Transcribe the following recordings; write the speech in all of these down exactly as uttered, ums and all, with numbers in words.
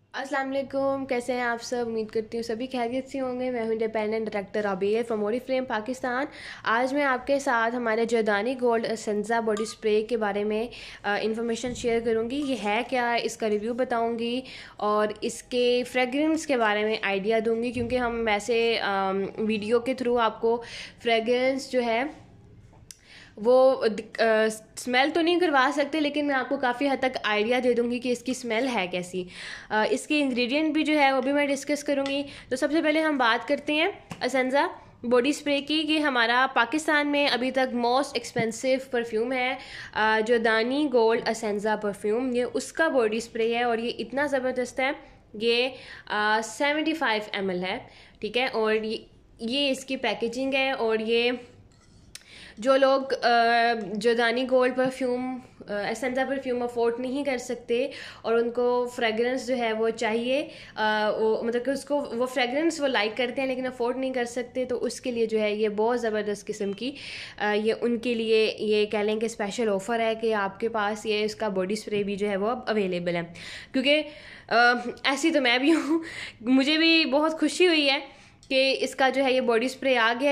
अस्सलाम वालेकुम, कैसे हैं आप सब। उम्मीद करती हूँ सभी खैरियत से होंगे। मैं हूँ independent director Abeer from Oriflame Pakistan. आज मैं आपके साथ हमारे Giordani Gold Essenza body spray के बारे में इंफॉर्मेशन शेयर करूँगी। ये है क्या, इसका रिव्यू बताऊँगी और इसके फ्रेगरेंस के बारे में आइडिया दूँगी, क्योंकि हम वैसे वीडियो के थ्रू आपको फ्रेगरेंस जो है वो स्मेल तो नहीं करवा सकते, लेकिन मैं आपको काफ़ी हद तक आइडिया दे दूँगी कि इसकी स्मेल है कैसी। uh, इसके इंग्रेडिएंट भी जो है वो भी मैं डिस्कस करूँगी। तो सबसे पहले हम बात करते हैं एसेंजा बॉडी स्प्रे की कि हमारा पाकिस्तान में अभी तक मोस्ट एक्सपेंसिव परफ्यूम है uh, Giordani Gold Essenza perfume. ये उसका बॉडी स्प्रे है और ये इतना ज़बरदस्त है। ये सेवेंटी फाइव एम एल है, ठीक है। और ये ये इसकी पैकेजिंग है। और ये जो लोग Giordani Gold perfume Essenza perfume afford नहीं कर सकते और उनको फ्रेगरेंस जो है वो चाहिए, आ, वो मतलब कि उसको वो फ्रेगरेंस वो लाइक करते हैं लेकिन अफोर्ड नहीं कर सकते, तो उसके लिए जो है ये बहुत ज़बरदस्त किस्म की आ, ये उनके लिए ये कह लें कि स्पेशल ऑफ़र है कि आपके पास ये इसका बॉडी स्प्रे भी जो है वो अब अवेलेबल है। क्योंकि ऐसी तो मैं भी हूँ, मुझे भी बहुत खुशी हुई है कि इसका जो है ये बॉडी स्प्रे आ गया है,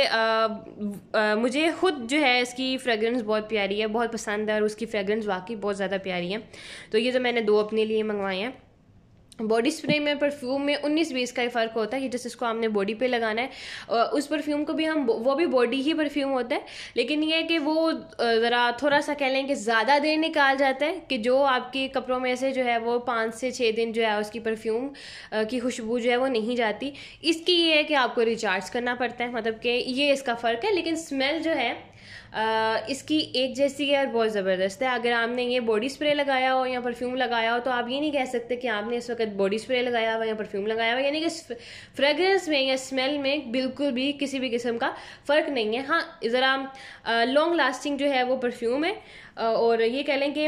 क्योंकि मुझे खुद जो है इसकी फ्रेगरेंस बहुत प्यारी है, बहुत पसंद है और उसकी फ्रेगरेंस वाकई बहुत ज़्यादा प्यारी है। तो ये तो मैंने दो अपने लिए मंगवाए हैं। बॉडी स्प्रे में परफ्यूम में उन्नीस बीस का ही फ़र्क होता है कि जैसे इसको हमने बॉडी पे लगाना है, उस परफ्यूम को भी हम वो भी बॉडी ही परफ्यूम होता है, लेकिन ये है कि वो ज़रा थोड़ा सा कह लें कि ज़्यादा देर निकाल जाता है कि जो आपके कपड़ों में से जो है वो पाँच से छः दिन जो है उसकी परफ्यूम की खुशबू जो है वो नहीं जाती। इसकी ये है कि आपको रिचार्ज करना पड़ता है, मतलब कि ये इसका फ़र्क है। लेकिन स्मेल जो है Uh, इसकी एक जैसी है और बहुत ज़बरदस्त है। अगर आपने ये बॉडी स्प्रे लगाया हो या परफ्यूम लगाया हो तो आप ये नहीं कह सकते कि आपने इस वक्त बॉडी स्प्रे लगाया हुआ या परफ्यूम लगाया हुआ, यानी कि फ्रेगरेंस में या स्मेल में बिल्कुल भी किसी भी किस्म का फ़र्क नहीं है। हाँ, ज़रा लॉन्ग लास्टिंग जो है वो परफ्यूम है और ये कह लें कि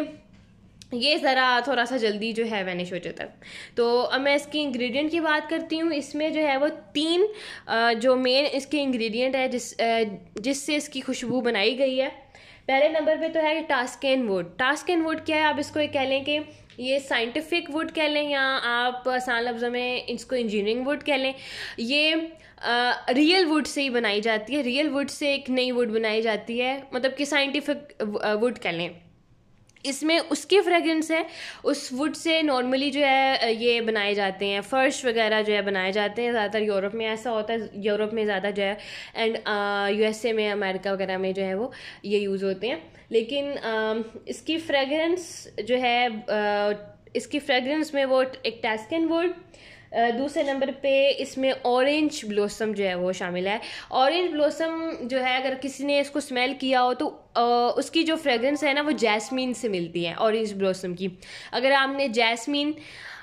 ये ज़रा थोड़ा सा जल्दी जो है वैनिश हो जाता है। तो अब मैं इसकी इंग्रेडिएंट की बात करती हूँ। इसमें जो है वो तीन जो मेन इसके इंग्रेडिएंट है जिस जिससे इसकी खुशबू बनाई गई है। पहले नंबर पे तो है टास्केन वुड। टास्केन वुड क्या है, आप इसको कह लें कि ये साइंटिफिक वुड कह लें या आप आसान लफ्ज़ों में इसको इंजीनियरिंग वुड कह लें। ये रियल वुड से ही बनाई जाती है, रियल वुड से एक नई वुड बनाई जाती है, मतलब कि साइंटिफिक वुड कह लें। इसमें उसकी फ्रेगरेंस है, उस वुड से नॉर्मली जो है ये बनाए जाते हैं, फ़र्श वगैरह जो है बनाए जाते हैं। ज़्यादातर यूरोप में ऐसा होता है, यूरोप में ज़्यादा जो है एंड यूएसए में, अमेरिका वगैरह में जो है वो ये यूज़ होते हैं। लेकिन आ, इसकी फ्रेगरेंस जो है आ, इसकी फ्रेगरेंस में वो एक टास्केन वुड, दूसरे नंबर पे इसमें ऑरेंज ब्लॉसम जो है वो शामिल है। ऑरेंज ब्लॉसम जो है अगर किसी ने इसको स्मेल किया हो तो आ, उसकी जो फ्रेगरेंस है ना वो जैस्मीन से मिलती है, ऑरेंज ब्लॉसम की। अगर आपने जैस्मीन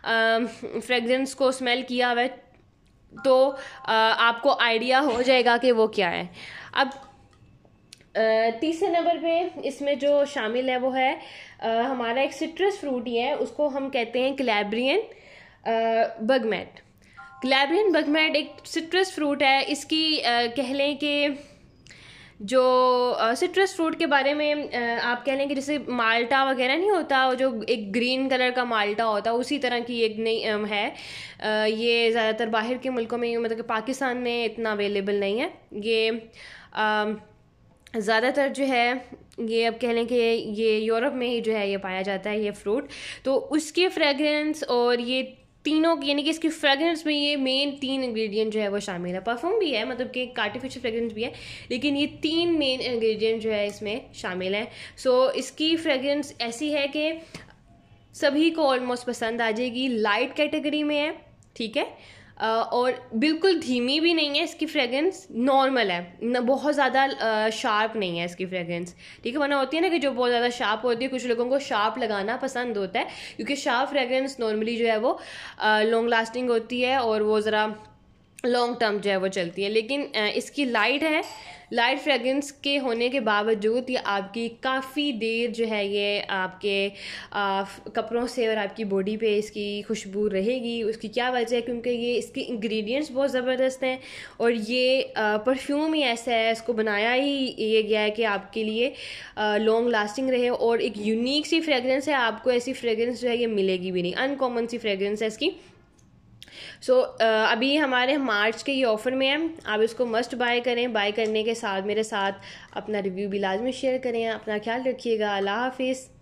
फ्रेगरेंस को स्मेल किया हुआ है तो आ, आपको आइडिया हो जाएगा कि वो क्या है। अब तीसरे नंबर पे इसमें जो शामिल है वो है आ, हमारा एक सिट्रस फ्रूट ही है, उसको हम कहते हैं क्लैब्रियन बगमेट। क्लैब्रियन बगमेट एक सिट्रस फ्रूट है। इसकी uh, कह लें कि जो सिट्रस uh, फ्रूट के बारे में uh, आप कह लें कि जैसे माल्टा वगैरह नहीं होता, जो एक ग्रीन कलर का माल्टा होता है, उसी तरह की एक नई um, है। uh, ये ज़्यादातर बाहर के मुल्कों में, मतलब कि पाकिस्तान में इतना अवेलेबल नहीं है। ये uh, ज़्यादातर जो है ये अब कह लें कि ये यूरोप में ही जो है ये पाया जाता है ये फ्रूट। तो उसकी फ्रेगरेंस और ये तीनों यानी कि इसकी फ्रेगरेंस में ये मेन तीन इंग्रेडिएंट जो है वो शामिल है। परफ्यूम भी है, मतलब कि आर्टिफिशियल फ्रेगरेंस भी है, लेकिन ये तीन मेन इंग्रेडिएंट जो है इसमें शामिल हैं। सो इसकी फ्रेगरेंस ऐसी है कि सभी को ऑलमोस्ट पसंद आ जाएगी, लाइट कैटेगरी में है, ठीक है। और बिल्कुल धीमी भी नहीं है, इसकी फ्रेगरेंस नॉर्मल है, न बहुत ज़्यादा शार्प नहीं है इसकी फ्रेगरेंस, ठीक है। वरना होती है ना कि जो बहुत ज़्यादा शार्प होती है, कुछ लोगों को शार्प लगाना पसंद होता है, क्योंकि शार्प फ्रेगरेंस नॉर्मली जो है वो लॉन्ग लास्टिंग होती है और वो ज़रा लॉन्ग टर्म जो है वो चलती है। लेकिन इसकी लाइट है लाइट फ्रेगरेंस के होने के बावजूद ये आपकी काफ़ी देर जो है ये आपके आ, कपड़ों से और आपकी बॉडी पे इसकी खुशबू रहेगी। उसकी क्या वजह है? क्योंकि ये इसके इंग्रेडिएंट्स बहुत ज़बरदस्त हैं और ये परफ्यूम ही ऐसा है, इसको बनाया ही ये गया है कि आपके लिए लॉन्ग लास्टिंग रहे और एक यूनिक सी फ्रेगरेंस है। आपको ऐसी फ्रेगरेंस जो है ये मिलेगी भी नहीं, अनकॉमन सी फ्रेगरेंस है इसकी। सो so, uh, अभी हमारे मार्च के ये ऑफ़र में है, आप इसको मस्ट बाय करें। बाय करने के साथ मेरे साथ अपना रिव्यू भी लाजमी शेयर करें। अपना ख्याल रखिएगा। अल्लाह हाफिज़।